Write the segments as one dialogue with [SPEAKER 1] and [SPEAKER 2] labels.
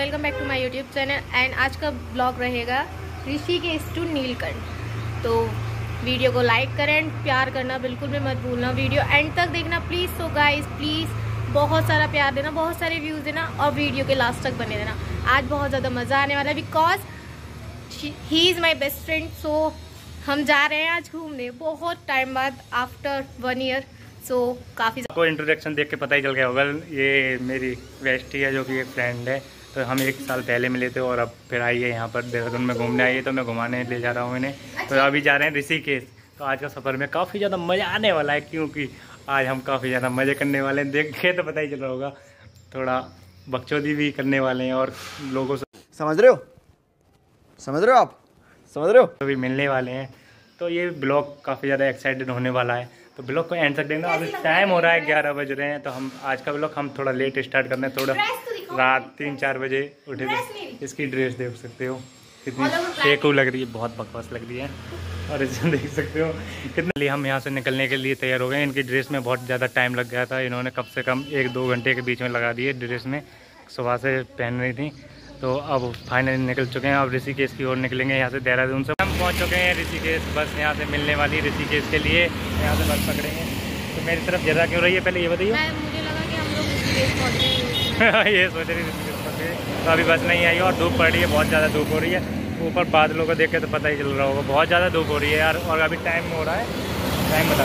[SPEAKER 1] Welcome back to my YouTube channel. And आज का blog रहेगा ऋषिकेश टू नीलकंठ। तो वीडियो को लाइक करें एंड प्यार करना बिल्कुल भी मत भूलना, वीडियो एंड तक देखना प्लीज़। सो गाइस प्लीज़ बहुत सारा प्यार देना, बहुत सारे व्यूज़ देना और वीडियो के लास्ट तक बने रहना। आज बहुत ज़्यादा मज़ा आने वाला है because he is my best friend. So हम जा रहे हैं आज घूमने बहुत टाइम बाद, आफ्टर 1 ईयर। सो काफ़ी
[SPEAKER 2] आपको इंट्रोडक्शन देख के पता ही चल गया होगा, ये मेरी वेस्टी है जो कि एक फ्रेंड है। तो हम 1 साल पहले मिले थे और अब फिर आई है यहाँ पर देहरादून में घूमने आई है, तो मैं घुमाने ले जा रहा हूँ इन्हें। तो अभी जा रहे हैं ऋषिकेश। तो आज का सफ़र में काफ़ी ज़्यादा मज़ा आने वाला है, क्योंकि आज हम काफ़ी ज़्यादा मज़े करने वाले हैं। देख के तो पता ही चल रहा होगा, थोड़ा बकचोदी भी करने वाले हैं और लोगों से
[SPEAKER 3] समझ रहे हो आप समझ रहे हो
[SPEAKER 2] भी मिलने वाले हैं। तो ये ब्लॉग काफ़ी ज़्यादा एक्साइटेड होने वाला है, तो ब्लॉग को एंड तक देखना। अभी टाइम हो रहा है 11 बज रहे हैं। तो हम आज का ब्लॉग हम थोड़ा लेट स्टार्ट करने, थोड़ा रात 3-4 बजे उठे थे। इसकी ड्रेस देख सकते हो कितनी फेकू लग रही है, बहुत बकवास लग रही है। और इसे देख सकते हो कितने हम यहाँ से निकलने के लिए तैयार हो गए। इनकी ड्रेस में बहुत ज़्यादा टाइम लग गया था, इन्होंने कम से कम 1-2 घंटे के बीच में लगा दिए ड्रेस में, सुबह से पहन रही थी। तो अब फाइनली निकल चुके हैं। अब ऋषिकेश की ओर निकलेंगे यहाँ से देहरादून से। हम पहुँच चुके हैं ऋषिकेश, बस यहाँ से मिलने वाली ऋषिकेश के लिए, यहाँ से बस पकड़ेंगे। तो मेरी तरफ ज़्यादा क्यों रही है पहले ये बताइए।
[SPEAKER 1] मुझे लगा कि हम लोग ऋषिकेश पहुँच गए
[SPEAKER 2] ये सोच रही ऋषिकेश पहुँच गए। तो अभी बस नहीं आई और धूप पड़ रही है, बहुत ज़्यादा धूप हो रही है। ऊपर बादलों को देख के तो पता ही चल रहा होगा, बहुत ज़्यादा धूप हो रही है यार। और अभी टाइम हो रहा है, टाइम बता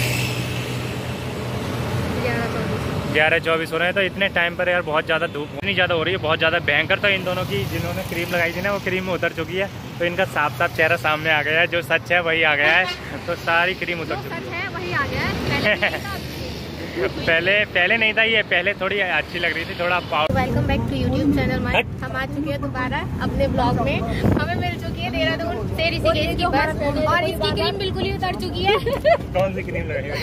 [SPEAKER 2] 11:24 हो रहे हैं। तो इतने टाइम पर यार बहुत ज़्यादा धूप इतनी ज़्यादा हो रही है, बहुत ज़्यादा भयंकर। तो इन दोनों की जिन्होंने क्रीम लगाई थी ना, वो क्रीम में उतर चुकी है। तो इनका साफ साफ चेहरा सामने आ गया है, जो सच है वही आ गया है। तो सारी क्रीम उतर चुकी है,
[SPEAKER 1] वही आ गया है।
[SPEAKER 2] पहले नहीं था ये, पहले थोड़ी अच्छी लग रही थी, थोड़ा powder.
[SPEAKER 1] Welcome back to YouTube channel my. हम आ चुके हैं दोबारा अपने ब्लॉग में। हमें मिल चुकी है देहरादून से ऋषिकेश की बस और इसकी क्रीम बिल्कुल ही उतर चुकी है।
[SPEAKER 2] कौन सी क्रीम लगाई?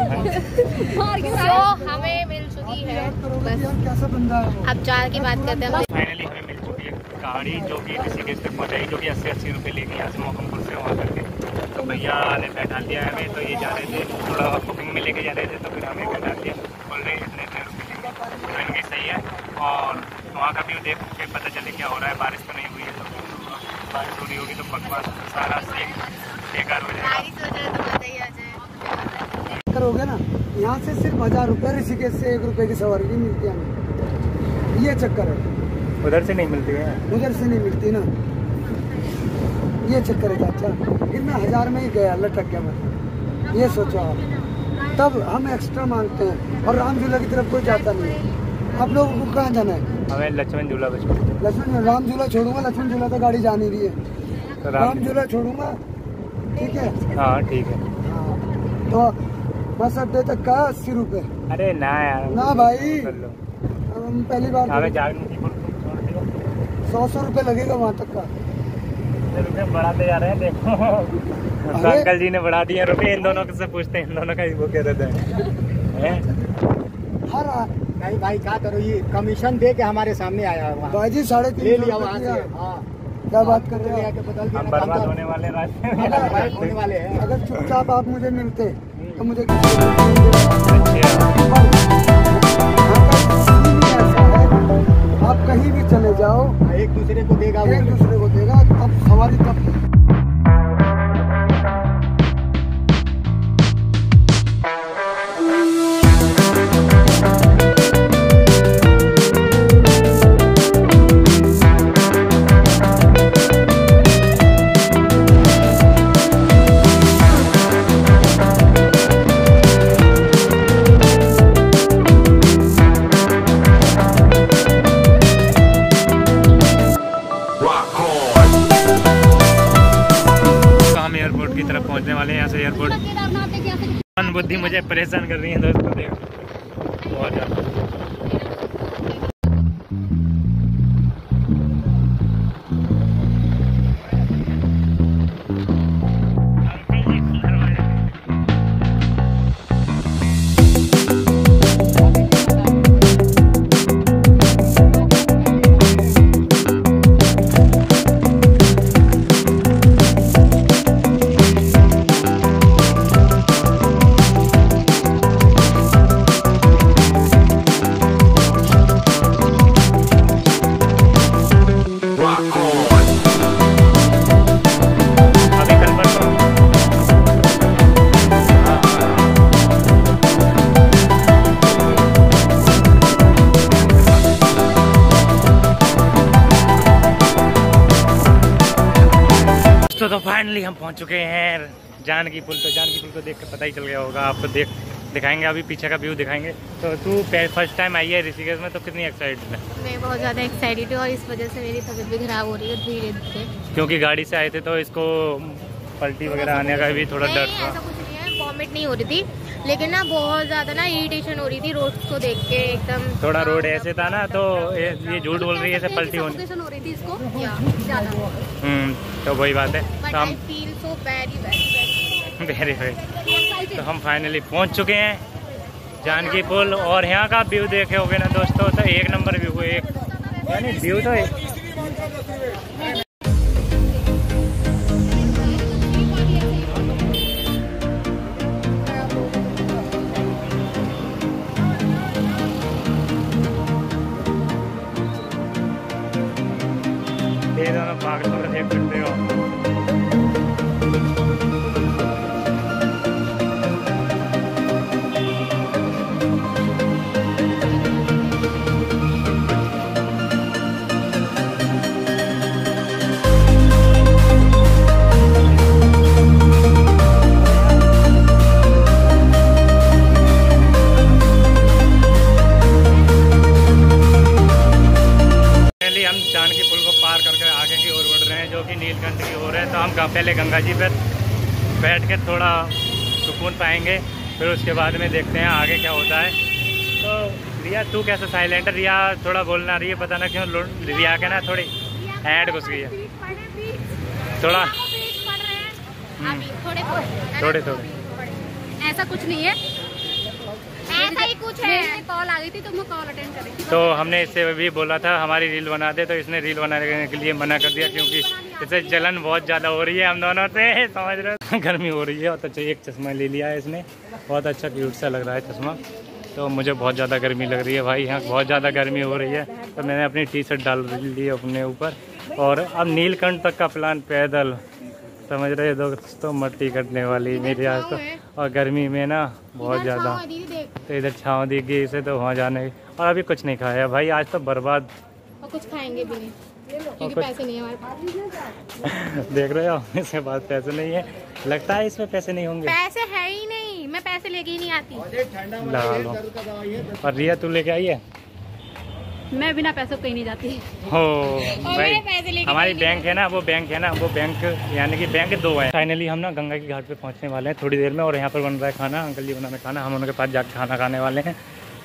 [SPEAKER 1] तो हमें मिल चुकी है बस। अब चार की बात करते हैं।
[SPEAKER 2] फाइनली हमें मिल चुकी है गाड़ी, जो कि ऋषिकेश तक पहुँचाई, जो कि 80-80 रुपये लेके यहाँ से मोहम्मदपुर से वहाँ करके। तो भैया ने बैठा दिया है हमें। तो ये जा रहे थे, थोड़ा बुकिंग में लेके जा रहे थे, तो फिर हमें बैठा दिया। बोल रहे इतने रुपये लेंगे, तो इनकी सही है। और वहाँ का व्यू देख के पता चले क्या हो रहा है। बारिश तो नहीं हुई है, तो बारिश हो रही होगी तो बकवास सारा बेकार हो जाएगा।
[SPEAKER 3] करोगे ना, यहाँ से सिर्फ 1000 रुपये, ऋषिकेश से 1 रुपये की सवारी नहीं मिलती हमें। ये चक्कर है,
[SPEAKER 2] उधर से नहीं मिलती है,
[SPEAKER 3] उधर से नहीं मिलती ना, ये चक्कर है चाचा। इतना 1000 में ही गया, लटक गया मैं। ये सोचो आप, तब हम एक्स्ट्रा मांगते हैं। और राम झूला की तरफ कोई जाता नहीं है। आप लोगों को कहाँ जाना है?
[SPEAKER 2] हमें लक्ष्मण झूला
[SPEAKER 3] राम झूला छोड़ूंगा, लक्ष्मण झूला तो गाड़ी जा नहीं रही है। तो राम झूला छोड़ूंगा, ठीक है?
[SPEAKER 2] हाँ ठीक है।
[SPEAKER 3] तो बस अड्डे तक का 80 रुपये।
[SPEAKER 2] अरे ना यार,
[SPEAKER 3] ना भाई, हम पहली बार 100 रुपये लगेगा वहाँ तक का।
[SPEAKER 2] रुपये बढ़ाते जा रहे हैं, देखो तो अंकल जी ने बढ़ा दिए रुपये। इन दोनों से पूछते हैं, इन दोनों का वो कह रहे थे।
[SPEAKER 4] नहीं भाई क्या करो, ये कमीशन दे के हमारे सामने आया है
[SPEAKER 3] भाई जी, 350
[SPEAKER 4] ले लिया वहाँ से। हाँ
[SPEAKER 3] क्या बात कर रहे हैं?
[SPEAKER 2] हम बर्बाद होने वाले रास्ते में
[SPEAKER 4] होने वाले हैं।
[SPEAKER 3] अगर चुपचाप आप मुझे मिलते तो मुझे आप कहीं भी चले जाओ,
[SPEAKER 4] एक दूसरे को देगा,
[SPEAKER 3] एक दूसरे को देगा। अब सवारी तब
[SPEAKER 2] एयरपोर्ट की तरफ पहुंचने वाले हैं। यहाँ से एयरपोर्ट बुद्धि मुझे परेशान कर रही है दोस्तों, देखो बहुत ज़्यादा। दोस्तों तो फाइनली हम पहुंच चुके हैं जानकी पुल। तो जानकी पुल को देख कर पता ही चल गया होगा आपको, दिखाएंगे अभी पीछे का व्यू दिखाएंगे। तो तू फर्स्ट टाइम आई है ऋषिकेश में, तो कितनी एक्साइटेड है?
[SPEAKER 1] मैं बहुत ज़्यादा एक्साइटेड हूँ और इस वजह से मेरी तबीयत भी खराब हो रही है धीरे धीरे,
[SPEAKER 2] क्योंकि गाड़ी से आए थे तो इसको पलटी वगैरह आने का भी थोड़ा डर था।
[SPEAKER 1] ऐसा कुछ नहीं है, वॉमिट नहीं हो रही थी, लेकिन ना बहुत ज़्यादा ना इरिटेशन हो रही थी रोड को देख के एकदम।
[SPEAKER 2] थोड़ा रोड ऐसे था ना, तो ये झूठ बोल रही है, ऐसे पलटी हो
[SPEAKER 1] रही थी इसको ज़्यादा।
[SPEAKER 2] तो वही बात है।
[SPEAKER 1] But
[SPEAKER 2] तो हम
[SPEAKER 1] I feel so very
[SPEAKER 2] very तो हम फाइनली पहुंच चुके हैं जानकी पुल, और यहाँ का व्यू देखे होगे ना दोस्तों, तो एक नंबर व्यू है, एक यानी व्यू तो ये दोनों पागल देख सकते हो। हम जानकी पुल को पार करके आगे की ओर बढ़ रहे हैं, जो कि नीलकंठ की ओर है। तो हम पहले गंगा जी पर बैठ के थोड़ा सुकून पाएंगे, फिर उसके बाद में देखते हैं आगे क्या होता है। तो रिया तू कैसे साइलेंट है? रिया थोड़ा बोलना रही है, पता ना क्यों रिया के ना थोड़ी ऐड घुस गई है थोड़ा थोड़े
[SPEAKER 1] ऐसा कुछ नहीं है, ऐसा ही कुछ है। कॉल आ गई थी तो मैं कॉल अटेंड करी।
[SPEAKER 2] तो हमने इससे भी बोला था हमारी रील बना दे, तो इसने रील बनाने के लिए मना कर दिया, क्योंकि इससे जलन बहुत ज़्यादा हो रही है हम दोनों से, समझ रहे हो। गर्मी हो रही है, और तो एक चश्मा ले लिया है इसने, बहुत अच्छा क्यूट सा लग रहा है चश्मा। तो मुझे बहुत ज़्यादा गर्मी लग रही है भाई, यहाँ बहुत ज़्यादा गर्मी हो रही है। तो मैंने अपनी टी शर्ट डाल ली अपने ऊपर, और अब नीलकंठ तक का प्लान पैदल, समझ रहे दोस्तों, मट्टी कटने वाली मेरी आज तो। और गर्मी में ना बहुत ज़्यादा, तो इधर छाँव दिखी इसे, तो वहाँ जाने। और अभी कुछ नहीं खाया भाई, आज तो बर्बाद,
[SPEAKER 1] और कुछ खाएंगे भी नहीं क्योंकि पैसे नहीं है हमारे पास।
[SPEAKER 2] देख रहे हो इसके पास पैसे नहीं है, लगता है इसमें पैसे नहीं होंगे।
[SPEAKER 1] पैसे है ही नहीं, मैं पैसे लेके ही नहीं आती।
[SPEAKER 2] लगा लो। और रिया तू लेके आई है?
[SPEAKER 1] मैं बिना पैसे कहीं नहीं जाती
[SPEAKER 2] हो भाई, हमारी बैंक है ना, वो बैंक है ना, वो बैंक यानी कि बैंक 2 है। फाइनली हम ना गंगा की घाट पे पहुंचने वाले हैं थोड़ी देर में, और यहाँ पर बन रहा है खाना, अंकल जी बना रहे खाना, हम उनके पास जाकर खाना खाने वाले हैं।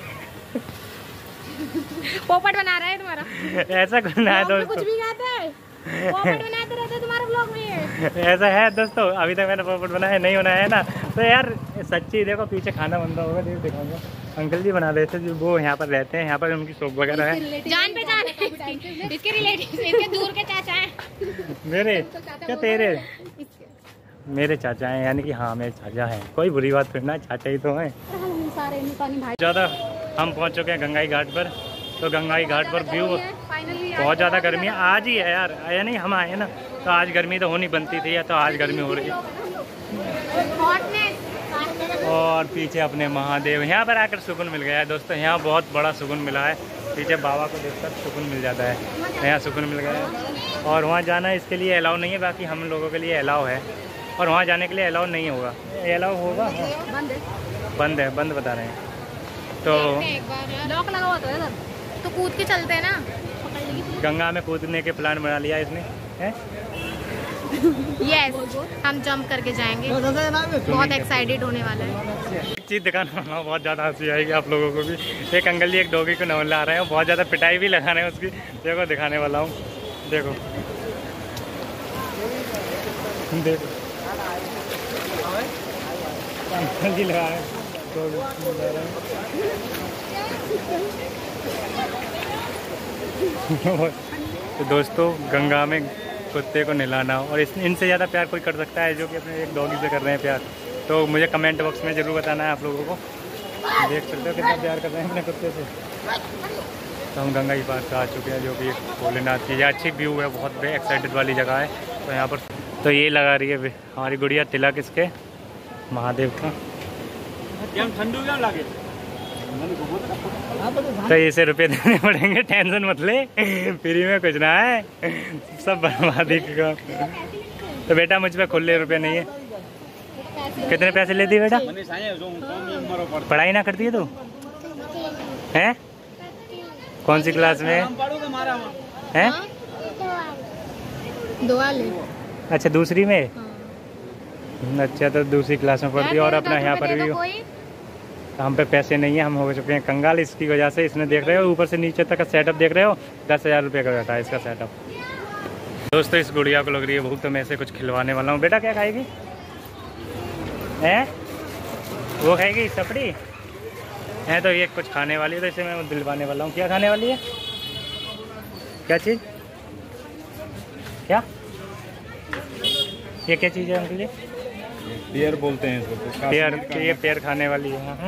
[SPEAKER 1] पोपट बना रहा है तुम्हारा?
[SPEAKER 2] ऐसा करना है दोस्तों,
[SPEAKER 1] कुछ भी खाता है, पोपट बनाते रहते तुम्हारे ब्लॉग में।
[SPEAKER 2] ऐसा है दोस्तों, अभी तक मैंने पोपट बनाया नहीं बनाया है ना, तो यार सच्ची देखो पीछे खाना बन रहा होगा, देख दिखाऊंगा। अंकल जी बना रहे थे, जो वो यहाँ पर रहते हैं, यहाँ पर उनकी शॉप वगैरह है।
[SPEAKER 1] जान पहचान है इसके रिलेटिव, इसके दूर के चाचा हैं।
[SPEAKER 2] मेरे क्या तेरे? मेरे चाचा हैं, यानी कि हाँ मेरे चाचा हैं, कोई बुरी बात फिर ना, चाचा ही तो हैं ज़्यादा। हम पहुँच चुके हैं गंगाई घाट पर। तो गंगाई घाट पर व्यू बहुत ज़्यादा गर्मी है, आज ही है यार, यानी हम आए ना, तो आज गर्मी तो होनी बनती थी, या तो आज गर्मी हो रही है। और पीछे अपने महादेव, यहाँ पर आकर सुकून मिल गया है दोस्तों, यहाँ बहुत बड़ा सुकून मिला है। पीछे बाबा को देखकर सुकून मिल जाता है, यहाँ सुकून मिल गया है। और वहाँ जाना इसके लिए अलाउ नहीं है, बाकी हम लोगों के लिए अलाउ है, और वहाँ जाने के लिए अलाउ नहीं होगा। अलाउ होगा? बंद है, बंद बता रहे हैं। तो
[SPEAKER 1] लॉक लगा हुआ तो कूद के चलते हैं ना,
[SPEAKER 2] गंगा में कूदने के प्लान बना लिया इसने है?
[SPEAKER 1] यस, हम जंप करके जाएंगे, बहुत एक्साइटेड होने वाला है।
[SPEAKER 2] एक चीज़ दिखाना, बहुत ज़्यादा हंसी आएगी आप लोगों को भी। एक अंकल जी एक डॉगी को नहला रहे हैं, बहुत ज़्यादा पिटाई भी लगा रहे हैं उसकी, देखो दिखाने वाला हूँ, देखो देखो अंकल जी लगा रहे हैं। तो दोस्तों गंगा में कुत्ते को नहलाना, और इनसे ज़्यादा प्यार कोई कर सकता है जो कि अपने एक डॉगी से कर रहे हैं प्यार, तो मुझे कमेंट बॉक्स में ज़रूर बताना है आप लोगों को। देख सकते हो कितना प्यार कर रहे हैं अपने कुत्ते से। तो हम गंगा के पास आ चुके हैं, जो कि भोलेनाथ की अच्छी व्यू है, बहुत एक्साइटेड वाली जगह है। तो यहाँ पर तो ये लगा रही है हमारी गुड़िया तिलक इसके महादेव का। ठंडू क्या लगे तो इसे रुपये देने पड़ेंगे, टेंशन मत ले, फ्री में कुछ ना है, सब बर्बादी का। तो बेटा मुझ पे खुले रुपये नहीं है। कितने पैसे लेती है बेटा? पढ़ाई ना करती है तू? हैं? कौन सी क्लास में है? अच्छा दूसरी में। अच्छा तो दूसरी क्लास में पढ़ती है। और अपना यहाँ पर भी हम पे पैसे नहीं है, हम हो चुके हैं कंगाल इसकी वजह से। इसने देख रहे हो ऊपर से नीचे तक का सेटअप देख रहे हो, 10,000 रुपये का बैठा है इसका सेटअप। दोस्तों इस गुड़िया को लग रही है भूख, तो मैं ऐसे कुछ खिलवाने वाला हूँ। बेटा क्या खाएगी? हैं? वो खाएगी सपड़ी है? तो ये कुछ खाने वाली है, तो इसे मैं दिलवाने वाला हूँ। क्या खाने वाली है? क्या चीज़? क्या ये क्या चीज़ है अंकल जी?
[SPEAKER 5] पेयर बोलते हैं इसको।
[SPEAKER 2] पेयर, ये पेयर खाने वाली है।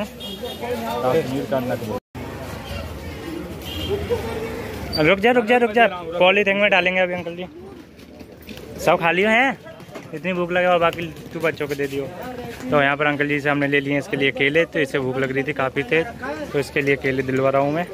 [SPEAKER 2] रुक जा पॉलीथिन में डालेंगे अभी अंकल जी। सब खा लियो हैं, इतनी भूख लगे और बाकी तू बच्चों को दे दियो। तो यहाँ पर अंकल जी से हमने ले लिए इसके लिए केले, तो इसे भूख लग रही थी काफ़ी तेज, तो इसके लिए केले दिलवा रहा हूँ मैं।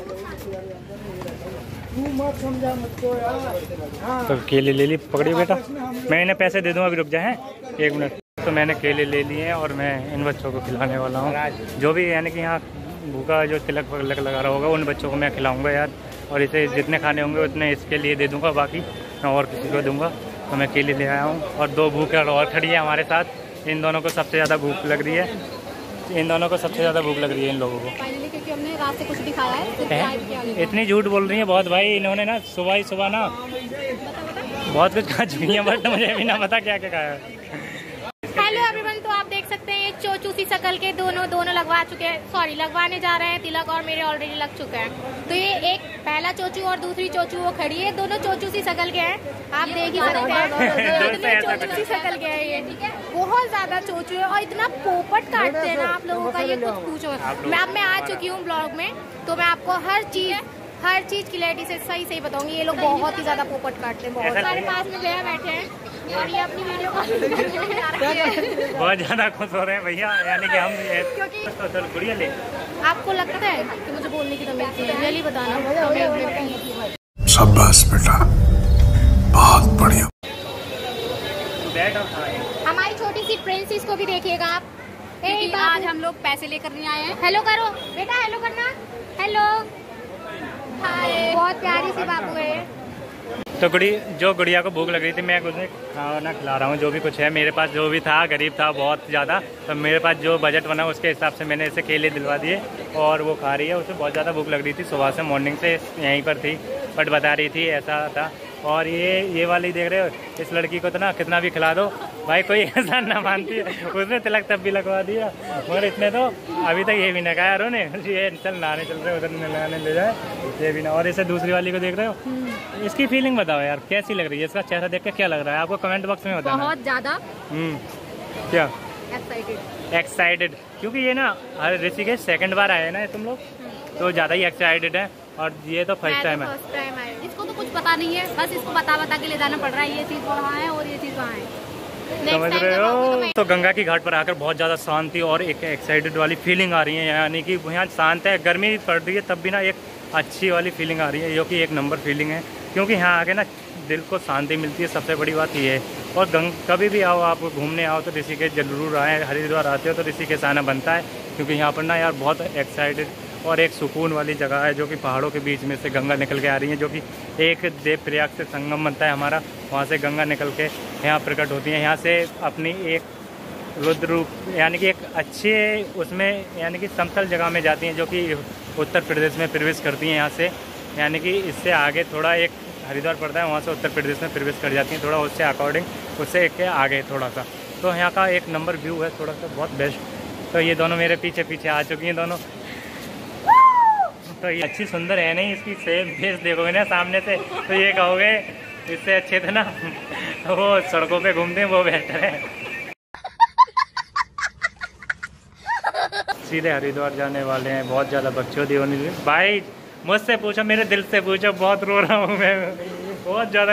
[SPEAKER 2] तो केले ले ली, पकड़ी बेटा, मैं इन्हें पैसे दे दूँ, अभी रुक जाए 1 मिनट। तो मैंने केले ले लिए हैं और मैं इन बच्चों को खिलाने वाला हूँ। जो भी यानी कि यहाँ भूखा जो तिलक वलक लगा रहा होगा उन बच्चों को मैं खिलाऊंगा यार। और इसे जितने खाने होंगे उतने इसके लिए दे दूंगा, बाकी मैं और किसी को दूंगा। तो मैं केले ले आया हूँ और 2 भूखे और खड़ी है हमारे साथ। इन दोनों को सबसे ज़्यादा भूख लग रही है, इन लोगों को इन लोगों को।
[SPEAKER 1] क्योंकि हमने रात से कुछ भी खाया है।
[SPEAKER 2] इतनी झूठ बोल रही है बहुत भाई, इन्होंने ना सुबह ना बहुत कुछ खा चुकी है, बट मुझे भी ना पता क्या क्या खाया है।
[SPEAKER 1] हेलो एवरीवन, तो आप देख सकते हैं ये चोचू सी शकल के दोनों लगवा चुके हैं, सॉरी लगवाने जा रहे हैं तिलक, और मेरे ऑलरेडी लग चुके हैं। तो ये एक पहला चोचू और दूसरी चोचू वो खड़ी है, दोनों चोचू सी शकल के हैं, आप देख ही सकते हैं। चोचू सी शकल के हैं ये, बहुत ज्यादा चोचू है और इतना पोपट काटते हैं ना आप लोगों का, ये कुछ पूछो। मैं आ चुकी हूँ ब्लॉग में, तो मैं आपको हर चीज क्लियरिटी से सही बताऊंगी। ये लोग बहुत ही ज्यादा पोपट काटते हैं, बहुत हमारे पास में भैया बैठे हैं और ये अपनी वीडियो
[SPEAKER 2] बहुत ज्यादा खुश हो रहे हैं भैया, यानी कि हम तो बढ़िया ले।
[SPEAKER 1] आपको लगता है कि मुझे बोलने की तमीज है? रियली बताना।
[SPEAKER 3] शाबाश बेटा, बहुत बढ़िया।
[SPEAKER 1] हमारी छोटी सी प्रिंसेस को भी देखिएगा आप। आज हम लोग पैसे लेकर नहीं आए हैं। हेलो करो बेटा, हेलो करना, हेलो हाय। बहुत प्यारी सी बाबू है।
[SPEAKER 2] तो गुड़िया को भूख लग रही थी, मैं कुछ खाना खिला रहा हूँ। जो भी कुछ है मेरे पास, जो भी था गरीब था बहुत ज़्यादा, तो मेरे पास जो बजट बना उसके हिसाब से मैंने इसे केले दिलवा दिए और वो खा रही है। उसे बहुत ज़्यादा भूख लग रही थी, सुबह से मॉर्निंग से यहीं पर थी, बट बता रही थी ऐसा था। और ये वाली देख रहे हो, इस लड़की को तो ना कितना भी खिला दो भाई कोई ऐसा ना मानती है। उसने तिलक तब भी लगवा दिया, मगर इसने तो अभी तक ये भी ना कहा उन्होंने, ये चल नहाने चल रहे उधर नहाने ले जाए, ये भी ना। और इसे दूसरी वाली को देख रहे हो, इसकी फीलिंग बताओ यार कैसी लग रही है? इसका चेहरा देख के क्या लग रहा है आपको? कमेंट बॉक्स में बताना।
[SPEAKER 1] बहुत ज़्यादा
[SPEAKER 2] क्या एक्साइटेड, क्योंकि ये ना हर ऋषिकेश सेकंड बार आए ना तुम लोग, तो ज़्यादा ही एक्साइटेड है। और ये तो फर्स्ट टाइम है,
[SPEAKER 1] इसको तो कुछ पता नहीं है, बस इसको बता के ले जाना पड़ रहा है, ये चीज़ वहाँ है और ये चीज़ वहाँ है,
[SPEAKER 2] समझ रहे हो? तो गंगा की घाट पर आकर बहुत ज़्यादा शांति और एक एक्साइटेड वाली फीलिंग आ रही है, यानी कि यहाँ शांत है, गर्मी पड़ रही है तब भी ना एक अच्छी वाली फीलिंग आ रही है, जो कि एक नंबर फीलिंग है। क्योंकि यहाँ आके ना दिल को शांति मिलती है, सबसे बड़ी बात ये है। और कभी भी आओ आप घूमने आओ तो ऋषिकेश जरूर आए, हरिद्वार आते हो तो ऋषिकेश आना बनता है, क्योंकि यहाँ पर ना यार बहुत एक्साइटेड और एक सुकून वाली जगह है, जो कि पहाड़ों के बीच में से गंगा निकल के आ रही है, जो कि एक देवप्रयाग से संगम बनता है हमारा, वहाँ से गंगा निकल के यहाँ प्रकट होती है। यहाँ से अपनी एक रुद्र रूप यानी कि एक अच्छे उसमें यानी कि समतल जगह में जाती हैं, जो कि उत्तर प्रदेश में प्रवेश करती हैं यहाँ से, यानी कि इससे आगे थोड़ा एक हरिद्वार पड़ता है, वहाँ से उत्तर प्रदेश में प्रवेश कर जाती हैं, थोड़ा उससे अकॉर्डिंग उससे एक आगे थोड़ा सा। तो यहाँ का एक नंबर व्यू है, थोड़ा सा बहुत बेस्ट। तो ये दोनों मेरे पीछे आ चुकी हैं दोनों, तो ये अच्छी सुंदर है नहीं, इसकी सेम फेस देखोगे ना सामने से तो ये कहोगे इससे अच्छे थे ना वो सड़कों पे घूमते हैं, वो बेहतर है। सीधे हरिद्वार जाने वाले हैं, बहुत ज़्यादा बकचोदी होनी चाहिए भाई। मुझसे पूछो, मेरे दिल से पूछो, बहुत रो रहा हूँ मैं, बहुत ज़्यादा।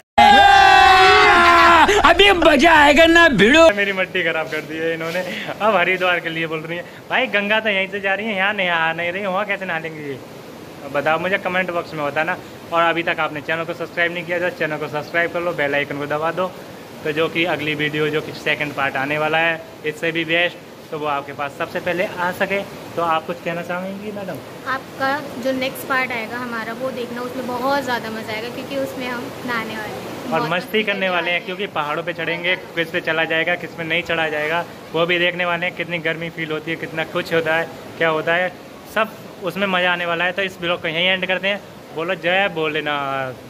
[SPEAKER 2] अभी मजा आएगा ना भिड़ो, मेरी मट्टी खराब कर दी है इन्होंने। अब हरिद्वार के लिए बोल रही है भाई, गंगा तो यहीं से जा रही है, यहाँ नहा नहीं रही, वहाँ कैसे नहा लेंगे ये? बताओ मुझे कमेंट बॉक्स में बताना। और अभी तक आपने चैनल को सब्सक्राइब नहीं किया तो चैनल को सब्सक्राइब कर लो, बेल आइकन को दबा दो, तो जो कि अगली वीडियो जो कि सेकंड पार्ट आने वाला है इससे भी बेस्ट, तो वो आपके पास सबसे पहले आ सके। तो आप कुछ कहना चाहेंगी मैडम?
[SPEAKER 1] आपका जो नेक्स्ट पार्ट आएगा हमारा वो देखना, उसमें बहुत ज़्यादा मज़ा आएगा क्योंकि उसमें हम नहाने वाले हैं
[SPEAKER 2] और मस्ती करने वाले हैं, क्योंकि पहाड़ों पे चढ़ेंगे, किस पे चला जाएगा किस पे नहीं चढ़ा जाएगा वो भी देखने वाले हैं, कितनी गर्मी फील होती है, कितना कुछ होता है, क्या होता है, सब उसमें मज़ा आने वाला है। तो इस ब्लॉग को यहीं एंड करते हैं। बोलो जय भोलेनाथ।